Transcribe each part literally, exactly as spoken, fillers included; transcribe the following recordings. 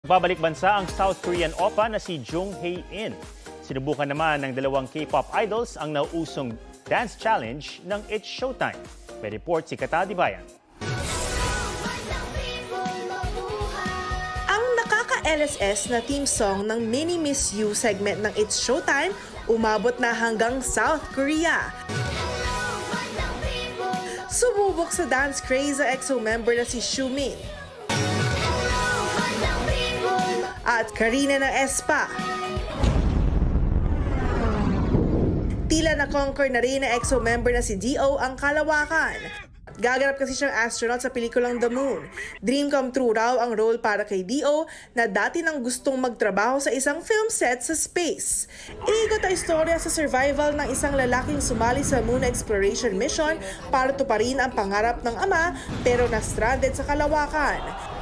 Magbabalik-bansa ang South Korean oppa na si Jung Hae In. Sinubukan naman ng dalawang K-pop idols ang nauusong dance challenge ng It's Showtime. May report si Kata Dibayan. Ang nakaka-L S S na theme song ng Mini Miss You segment ng It's Showtime umabot na hanggang South Korea. Sumubok sa dance craze ang E X O member na si Xiumin at Karina ng Espa. Tila na-conquer na rin ng E X O member na si D O ang kalawakan. Gaganap kasi siyang astronaut sa pelikulang The Moon. Dream come true raw ang role para kay D O na dati nang gustong magtrabaho sa isang film set sa space. Iikot ang istorya sa survival ng isang lalaking sumali sa moon exploration mission para tuparin ang pangarap ng ama pero na-stranded sa kalawakan.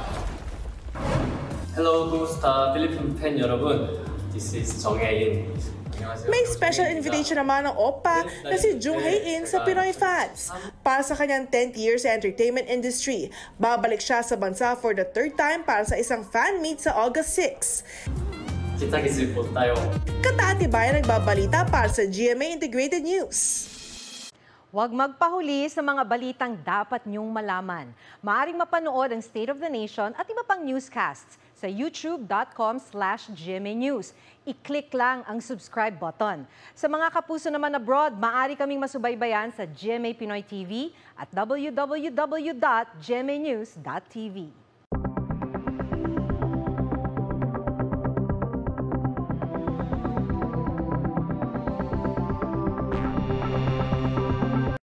Hello, Gusta Philippine fan 여러분. This is Jung Hae In. May special invitation naman ng oppa na si Jung Hae In sa Pinoy fans. Para sa kanyang tenth year sa entertainment industry, babalik siya sa bansa for the third time para sa isang fan meet sa August sixth. 기타기즈 못 tayo. Kata Dibayan nagbabalita para sa G M A Integrated News. Huwag magpahuli sa mga balitang dapat niyong malaman. Maaring mapanood ang State of the Nation at iba pang newscasts sa youtube dot com slash G M A News. I-click lang ang subscribe button. Sa mga kapuso naman abroad, maaari kaming masubaybayan sa G M A Pinoy T V at w w w dot g m a news dot t v.